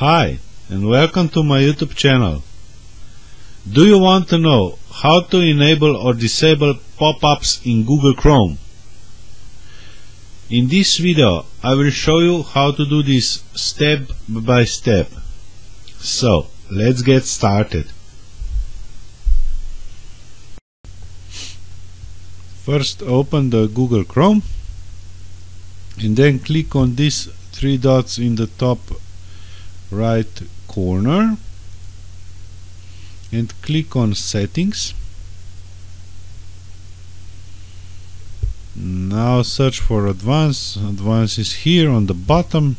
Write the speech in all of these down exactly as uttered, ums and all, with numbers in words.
Hi, and welcome to my YouTube channel. Do you want to know how to enable or disable pop-ups in Google Chrome? In this video I will show you how to do this step by step. So let's get started. First open the Google Chrome and then click on these three dots in the top right corner and click on Settings. Now search for Advanced. Advanced is here on the bottom,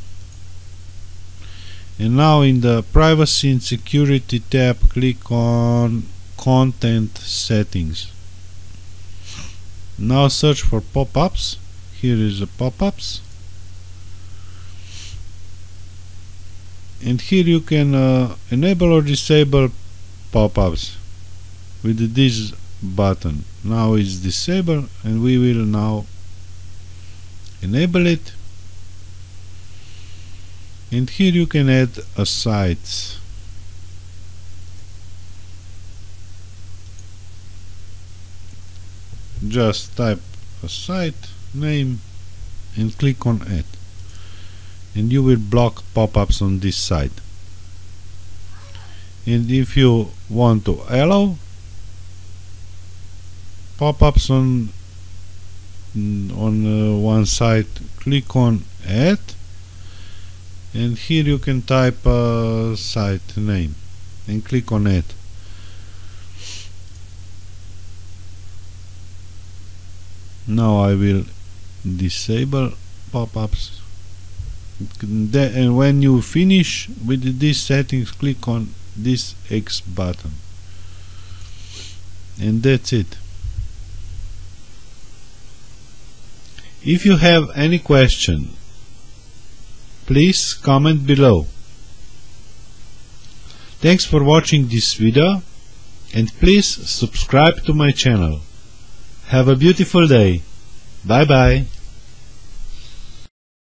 and now in the Privacy and Security tab click on Content Settings. Now search for pop-ups. Here is the pop-ups, and here you can uh, enable or disable pop-ups with this button. Now it's disabled, and we will now enable it. And here you can add a site. Just type a site name and click on Add, and you will block pop-ups on this site. And if you want to allow pop-ups on on uh, one site, click on Add, and here you can type a site name and click on Add. Now I will disable pop-ups, and when you finish with these settings, click on this X button, and that's it. If you have any question, please comment below. Thanks for watching this video, and please subscribe to my channel. Have a beautiful day. Bye bye.